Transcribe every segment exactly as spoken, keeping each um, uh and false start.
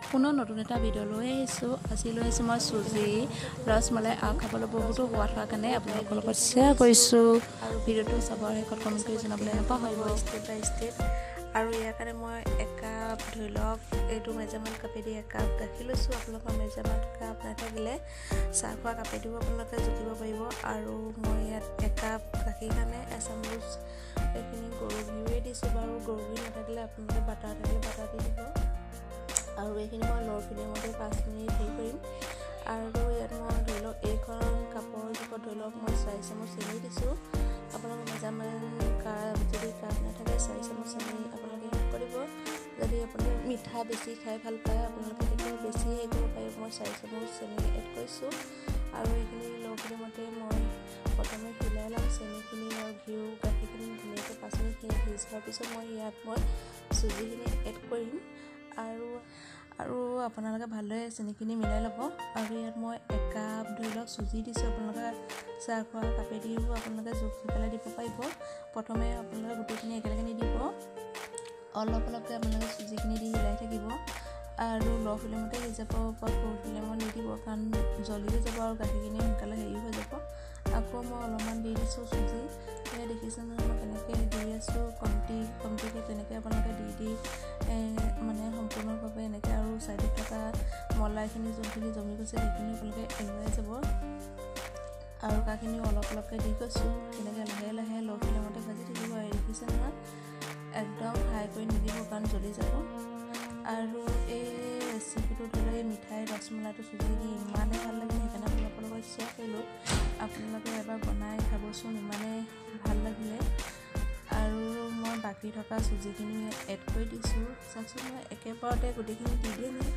পুনৰ নতুন এটা ভিডিঅ' লৈ আহিছোঁ। আজি লৈ আহিছোঁ মই চুজি ৰসমলাই আৰু খাবলৈ বহুতো সোৱাদ হোৱাৰ কাৰণে আপোনালোকৰ লগত শ্বেয়াৰ কৰিছোঁ। আৰু ভিডিঅ'টো চাবৰ শেষত কমেণ্ট কৰি জনাবলৈ নাপাহৰিব ষ্টেপ বাই ষ্টেপ। আৰু ইয়াৰ কাৰণে মই একাপ ধৰি লওক এইটো মেজাৰমেণ্ট কাপেদি একাপ গাখীৰ লৈছোঁ। আপোনালোকৰ মেজাৰমেণ্ট কাপ নাথাকিলে চাহ খোৱা কাপেদিও আপোনালোকে জুখিব পাৰিব। আৰু মই ইয়াত একাপ গাখীৰ কাৰণে এচামুচ এইখিনি গৰু ঘিউৱে দিছোঁ বাৰু। গৰু ঘিউ নাথাকিলে আপোনালোকে বাটাৰ থাকিলে বাটাৰ দি দিব। আৰু এইখিনি মই ল' ফ্লেমতে পাঁচ মিনিট হেৰি কৰিম। আৰু ইয়াত মই ধৰি লওক এইখন কাপৰ জোখত ধৰি লওক মই চাৰি চামুচ চেনি দিছোঁ। আপোনালোকৰ মেজাৰমেণ্ট কাপ যদি কাপ নাথাকে চাৰি চামুচ চেনি আপোনালোকে এড কৰিব। যদি আপুনি মিঠা বেছি খাই ভাল পায় আপোনালোকে তেতিয়া বেছি হেৰি কৰিব পাৰিব। মই চাৰি চামুচ চেনি এড কৰিছোঁ। আৰু এইখিনি ল' ফ্লেমতে মই প্ৰথমে হিলাই ল'ম চেনিখিনি আৰু ঘিউ গাখীৰখিনি ধুনীয়াকৈ পাঁচ মিনিট সিজ হোৱাৰ পিছত মই ইয়াত মই চুজিখিনি এড কৰিম। আৰু আৰু আপোনালোকে ভালদৰে চেনিখিনি মিলাই ল'ব। আৰু ইয়াত মই একাপ ধৰি লওক চুজি দিছোঁ। আপোনালোকে চাহ খোৱা কাপেদিও আপোনালোকে জুখি পেলাই দিব পাৰিব। প্ৰথমে আপোনালোকে গোটেইখিনি একেলগে নিদিব, অলপ অলপকৈ আপোনালোকে চুজিখিনি দি হিলাই থাকিব। আৰু ল' ফ্লেমতে সিজাব, ওপৰত সৰু ফ্লেমত নিদিব কাৰণ জ্বলিও যাব আৰু গাখীৰখিনি সোনকালে হেৰি হৈ যাব। আকৌ মই অলপমান দি দিছোঁ চুজি। সেয়া দেখিছোঁ নহয় মই কেনেকৈ দি আছোঁ কমটি কমটিকৈ তেনেকৈ আপোনালোকে দি দি মানে সম্পূৰ্ণভাৱে এনেকৈ। আৰু চাইডত থকা মলাইখিনি যোনখিনি জমি গৈছে সেইখিনি আপোনালোকে এৰুৱাই যাব। আৰু কাখিনিও অলপ অলপকৈ দি গৈছোঁ তেনেকৈ লাহে লাহে ল' ফ্লেমতে ভাজি থাকিব। আৰু দেখিছে নহয় একদম হাই কৰি নিদিব কাৰণ জ্বলি যাব। আৰু এই ৰেচিপিটো ধৰি লওক এই মিঠাই ৰসমলাইটো চুজি দি ইমানেই ভাল লাগিলে সেইকাৰণে আপোনালোকৰ লগত শ্বেয়াৰ কৰিলোঁ। আপোনালোকে এবাৰ বনাই খাবচোন, ইমানেই ভাল লাগিলে। আৰু মই বাকী থকা চুজিখিনি এড কৰি দিছোঁ। চাওকচোন মই একেবাৰতে গোটেইখিনি দি দিয়া নাই।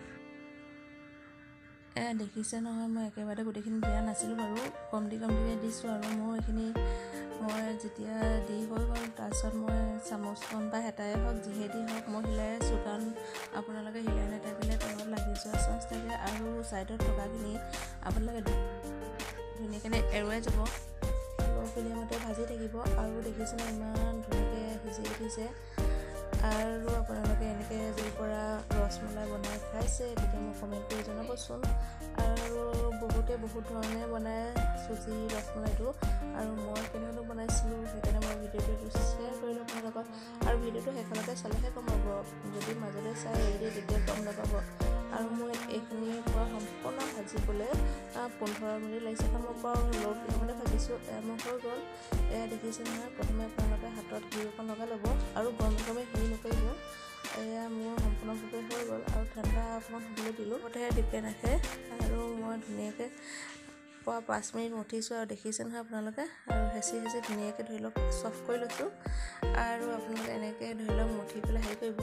এ দেখিছে নহয় মই একেবাৰতে গোটেইখিনি দিয়া নাছিলোঁ বাৰু, কমটি কমটিকৈ দিছোঁ। আৰু মই এইখিনি মই যেতিয়া দি হৈ গ'ল তাৰপিছত মই চামুচখন বা হেতাই হওক যিহেদি হওক মই হিলাই আছোঁ কাৰণ আপোনালোকে হিলাই নাথাকিলে তলত লাগি যোৱা চান্স থাকে। আৰু ছাইডত থকাখিনি আপোনালোকে ধুনীয়াকৈ এৰুৱাই যাব। ল' ফ্লেমতে ভাজি থাকিব। আৰু দেখিছে নহয় ইমান ধুনীয়াকৈ সিজি উঠিছে। আৰু আপোনালোকে এনেকৈ য'ৰ পৰা ৰসমলাই বনাই খাইছে তেতিয়া মোক কমেণ্ট কৰি জনাবচোন। আৰু বহুতে বহুত ধৰণে বনায় চুজি ৰসমলাইটো, আৰু মই কেনেধৰণে বনাইছিলোঁ সেইকাৰণে মই ভিডিঅ'টো শ্বেয়াৰ কৰিলোঁ আপোনাৰ লগত। আৰু ভিডিঅ'টো শেষলৈকে চালেহে গম পাব, যদি মাজতে চাই এৰি দিয়ে তেতিয়া গম নাপাব। আৰু মই এইখিনিৰ পৰা সম্পূৰ্ণ ভাজিবলৈ পোন্ধৰ মিনিট লাগিছে কাৰণ মই পৰা ল' ফ্লেমতে ভাজিছোঁ। এয়া মোৰ হৈ গ'ল। এয়া দেখিছে নহয় প্ৰথমে আপোনালোকে হাতত ঘিউ অকণ লগাই ল'ব আৰু গৰমে গৰমে হেৰি নকৰিব। এয়া মোৰ সম্পূৰ্ণভাৱে হৈ গ'ল। আৰু ঠাণ্ডা অকণমান হ'বলৈ দিলোঁ, লগতে ডিপেণ্ড ৰাখে। আৰু মই ধুনীয়াকৈ পৰা পাঁচ মিনিট মঠিছোঁ আৰু দেখিছে নহয় আপোনালোকে। আৰু হেঁচি হেঁচি ধুনীয়াকৈ ধৰি লওক চফ্ট কৰি লৈছোঁ। আৰু আপোনালোকে এনেকৈ ধৰি লওক মঠি পেলাই হেৰি কৰিব।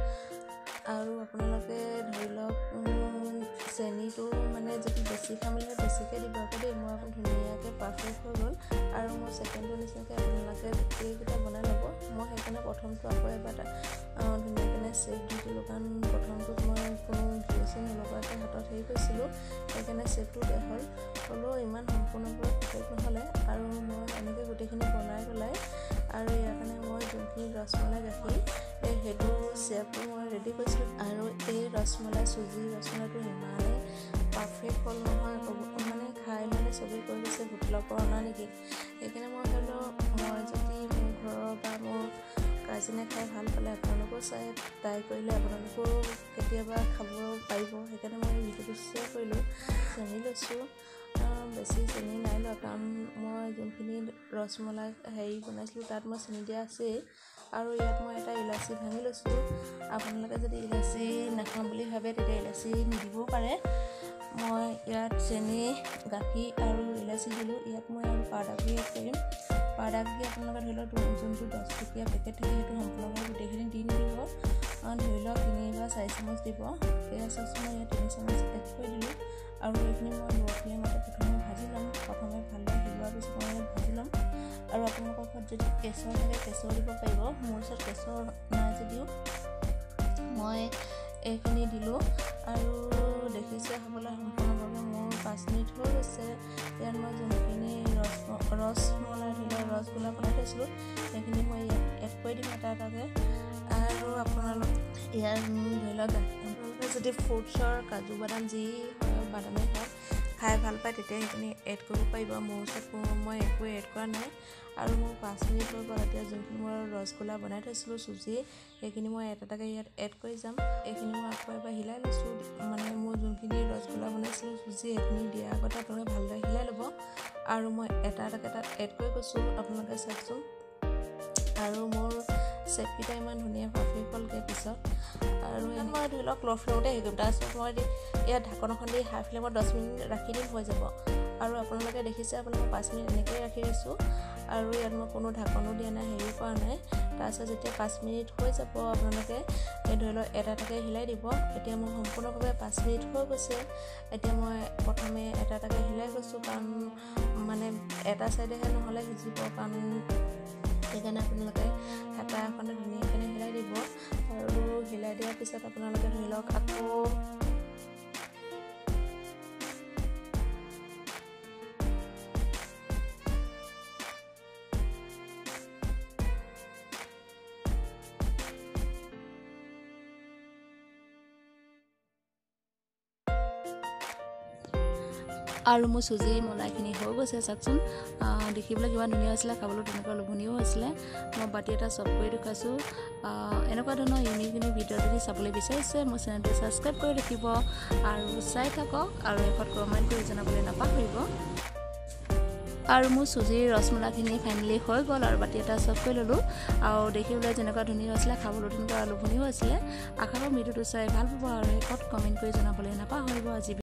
আৰু আপোনালোকে ধৰি লওক চেনিটো মানে যদি বেছি খাম বুলি বেছিকৈ দিব আকৌ দেই। মই আকৌ ধুনীয়াকৈ পাৰফেক্ট হৈ গ'ল। আৰু মই ছেকেণ্ডটোৰ নিচিনাকৈ আপোনালোকে গোটেইকেইটা বনাই ল'ব। মই সেইকাৰণে প্ৰথমটো আকৌ এবাৰ ধুনীয়াকৈ চেক দি দিলোঁ কাৰণ প্ৰথমটোত মই কোনো ঘিউ চিউ নলগাকৈ হাতত হেৰি কৰিছিলোঁ সেইকাৰণে চেকটো বেয়া হ'ল। হ'লেও ইমান সম্পূৰ্ণভাৱে পাৰফেক্ট নহ'লে। আৰু মই এনেকৈ গোটেইখিনি বনাই পেলাই আৰু ইয়াৰ কাৰণে মই যোনখিনি ৰসমলাই গাখীৰ এই সেইটো চেপটো মই ৰেডি কৰিছিলোঁ। আৰু এই ৰসমলাই চুজি ৰসমলাইটো ইমানেই পাৰফেক্ট হ'ল নহয় ক'ব মানে খাই মানে চবেই কৈ গৈছে হোটেলৰ পৰা অনা নেকি। সেইকাৰণে মই ভাবিলোঁ মই যদি মোৰ ঘৰৰ বা মোৰ কাজিনে খাই ভাল পালে আপোনালোকেও চাই ট্ৰাই কৰিলে আপোনালোকেও কেতিয়াবা খাব পাৰিব। সেইকাৰণে মই ভিডিঅ'টো শ্বেয়াৰ কৰিলোঁ। চেনি লৈছোঁ, বেছি চেনি নাই লোৱা কাৰণ মই যোনখিনি ৰসমলাই হেৰি বনাইছিলোঁ তাত মই চেনি দিয়া আছেই। আৰু ইয়াত মই এটা ইলাচি ভাঙি লৈছোঁ। আপোনালোকে যদি ইলাচি নাখাওঁ বুলি ভাবে তেতিয়া ইলাচি নিদিবও পাৰে। মই ইয়াত চেনি গাখীৰ আৰু ইলাচি দিলোঁ। ইয়াত মই আৰু পাউডাৰ গাখীৰ এড কৰিম। পাউডাৰ গাখীৰ আপোনালোকে ধৰি লওক যোনটো দহ টকীয়া পেকেট থাকে সেইটো সম্পূৰ্ণভাৱে গোটেইখিনি দি নিদিব। ধৰি লওক তিনি বা চাৰি চামুচ দিব। এয়া চামুচ মই ইয়াত তিনি চামুচ এড কৰি দিলোঁ। আৰু এইখিনি মই ল' ফ্লেমতে প্ৰথমে ভাজি ল'ম। প্ৰথমে ভালদৰে সিজোৱাৰ পিছত মই ইয়াত ভাজি ল'ম। আৰু আপোনালোকৰ ঘৰত যদি কেশৰ থাকে কেশৰ দিব পাৰিব। মোৰ ওচৰত কেশৰ নাই যদিও মই এইখিনি দিলোঁ। আৰু দেখিছে হ'বলৈ সম্পূৰ্ণভাৱে মোৰ পাঁচ মিনিট হৈ গৈছে। ইয়াত মই যোনখিনি ৰস ৰসমলাই ধৰি লওক ৰসগোল্লা বনাই থৈছিলোঁ সেইখিনি মই ইয়াত এড কৰি দিম এটা এটাকৈ। আৰু আপোনালোক ইয়াত ধৰি লওক আপোনালোকে যদি ফ্ৰুটছৰ কাজু বাদাম যি বাদামেই হওক খাই ভাল পায় তেতিয়া সেইখিনি এড কৰিব পাৰিব। মোৰ ওচৰত মই একো এড কৰা নাই আৰু মোৰ পাঁচ মিনিট হৈ গ'ল। এতিয়া যোনখিনি মই ৰসগোল্লা বনাই থৈছিলোঁ চুজি সেইখিনি মই এটা এটাকৈ ইয়াত এড কৰি যাম। এইখিনি মই আকৌ এবাৰ হিলাই লৈছোঁ। মানে মোৰ যোনখিনি ৰসগোল্লা বনাইছিলোঁ চুজি সেইখিনি দিয়াৰ আগতে আপোনালোকে ভালদৰে হিলাই ল'ব আৰু মই এটা এটাকৈ তাত এড কৰি গৈছোঁ আপোনালোকে চাওকচোন। আৰু মোৰ চেপকেইটা ইমান ধুনীয়া ফাফি হ'লগৈ পিছত আৰু মই ধৰি লওক ল' ফ্লেমতে হেৰি কৰিম। তাৰপিছত মই ইয়াত ঢাকন এখন দি হাই ফ্লেমত দহ মিনিট ৰাখি দিম হৈ যাব। আৰু আপোনালোকে দেখিছে আপোনালোকে পাঁচ মিনিট এনেকৈয়ে ৰাখি দিছোঁ আৰু ইয়াত মই কোনো ঢাকনো দিয়া নাই হেৰিও কৰা নাই। তাৰপিছত যেতিয়া পাঁচ মিনিট হৈ যাব আপোনালোকে এই ধৰি লওক এটা এটাকৈ হিলাই দিব। এতিয়া মোৰ সম্পূৰ্ণভাৱে পাঁচ মিনিট হৈ গৈছে। এতিয়া মই প্ৰথমে এটা এটাকৈ হিলাই গৈছোঁ কাৰণ মানে এটা ছাইডেহে নহ'লে সিজিব কাৰণ সেইকাৰণে আপোনালোকে হেতা এখনে ধুনীয়াকৈ হিলাই দিব আৰু হিলাই দিয়াৰ পিছত আপোনালোকে ধৰি লওক আকৌ আৰু মোৰ চুজি মলাইখিনি হৈ গৈছে চাওকচোন। দেখিবলৈ কিমান ধুনীয়া হৈছিলে, খাবলৈ তেনেকুৱা লোভনীয় হৈছিলে। মই বাতি এটা চব কৰি দেখুৱাইছোঁ। এনেকুৱা ধৰণৰ ইউনিক ইউনিক ভিডিঅ' যদি চাবলৈ বিচাৰিছে মোৰ চেনেলটো ছাবস্ক্ৰাইব কৰি ৰাখিব আৰু চাই থাকক আৰু শেষত কমেণ্ট কৰি জনাবলৈ নাপাহৰিব। আৰু মোৰ চুজিৰ ৰসমলাইখিনি ফাইনেলি হৈ গ'ল আৰু বাতি এটা চব কৰি ল'লোঁ আৰু দেখিবলৈ যেনেকুৱা ধুনীয়া হৈছিলে খাবলৈ তেনেকুৱা লোভনীয় হৈছিলে। আশা কৰোঁ ভিডিঅ'টো চাই ভাল পাব আৰু শেষত কমেণ্ট কৰি জনাবলৈ নাপাহৰিব। আজি